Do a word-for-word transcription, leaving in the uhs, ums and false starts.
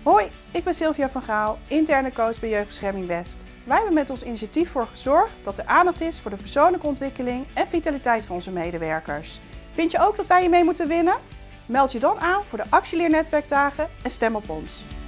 Hoi, ik ben Sylvia van Gaal, interne coach bij Jeugdbescherming West. Wij hebben met ons initiatief voor gezorgd dat er aandacht is voor de persoonlijke ontwikkeling en vitaliteit van onze medewerkers. Vind je ook dat wij hiermee moeten winnen? Meld je dan aan voor de actieleernetwerkdagen en stem op ons.